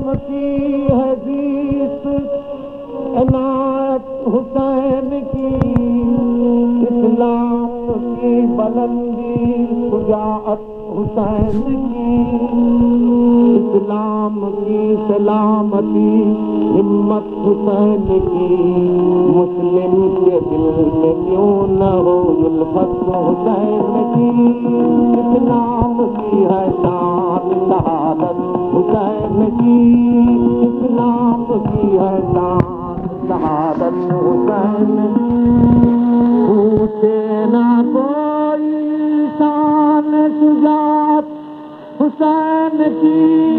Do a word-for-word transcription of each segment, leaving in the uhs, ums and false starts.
की हदीस इनायत हुसैन की, इस्लाम की बुलंदी शुजाअत हुसैन की, इस्लाम की सलामती हिम्मत हुसैन की, मुस्लिम के दिल में क्यों न हो उल्फत हुसैन की, इस्लाम की है शान शहादत हुसैन की, इस्लाम की है शान शहादत हुसैन की, पूछे ना कोई शान शुजाअत हुसैन की,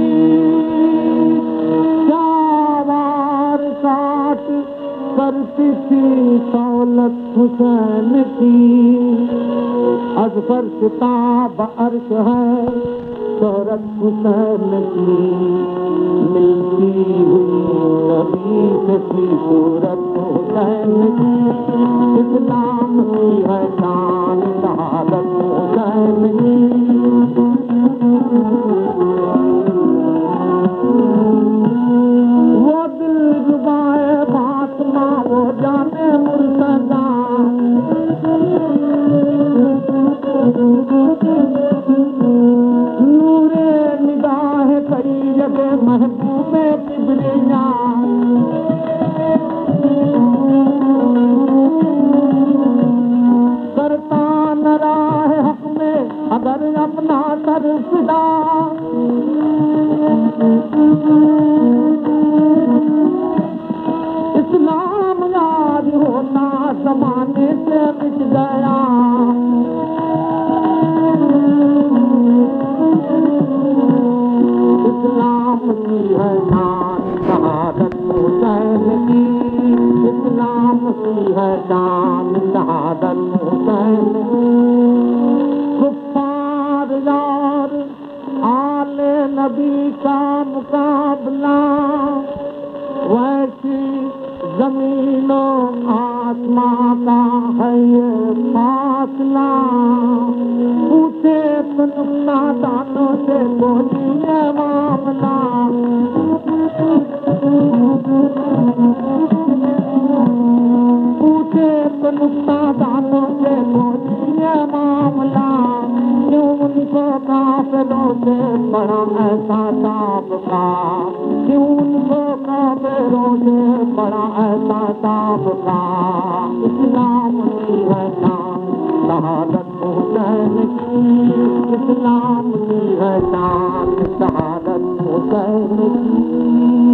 चावार साथ करती थी दौलत हुसैन की, अज़फर किताब अर्श है शोहरत हुसैन की, मिलती हुई नबी से की सूरत हुसैन की, इस्लाम की है शान शहादत हुसैन की, वो दिल जुबाए फातिमा वो जाने मुर्तज़ा, नूरे निगाह कई जगह महबूबे किबरिया, करता न राह हक में अगर अपना सर फिदा, इस्लाम याद होता जमाने से मिट गया, इस्लाम की है शान शहादत हुसैन की, इस्लाम की है शान शहादत हुसैन की, कुफ्फार यार आले नबी का मुकाबला, वैसी जमीनों आसमां का है ये फासला, पूछे तो नुक्ता दानों से बोली ये मामला, पूछे तो नुक्ता दानों से बोली ये मामला, क्यों उनको काफिरों से बड़ा ऐसा ताबका, क्यों उनको काफिरों से बड़ा ऐसा ताबका, इस्लाम की है शान शहादत हुसैन की, इस्लाम की है शान शहादत हुसैन की।